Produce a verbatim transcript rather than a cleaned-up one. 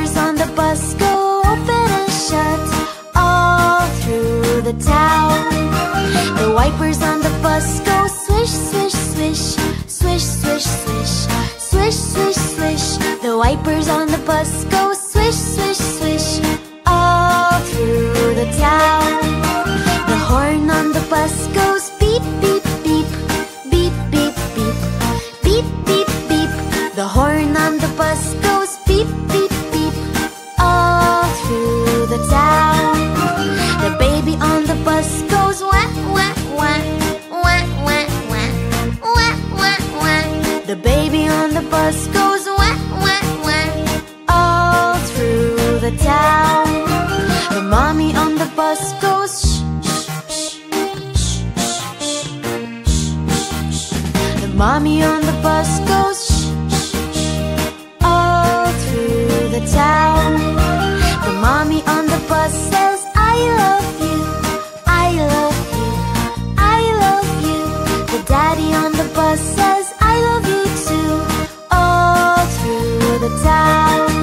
wipers on the bus go open and shut all through the town. The wipers on the bus go swish, swish, swish, swish, swish, swish, swish, swish, swish. The wipers on the bus go swish, swish, swish, all through the town. The horn on the bus goes beep, beep, beep, beep, beep, beep, beep, beep, beep. The horn on the bus goes beep, beep, beep, all through the town. The baby on the bus goes wah, wah, wah, wah, wah, wah, wah, wah, wah. The baby on the bus goes wah, wah, wah, all through the town. The mommy on the bus goes shh, shh, shh, shh, shh, shh. The mommy on the bus goes shh, shh, shh, all through the town. The mommy on the bus says, I love you, I love you, I love you. The daddy on the bus says, I love you too, all through the town.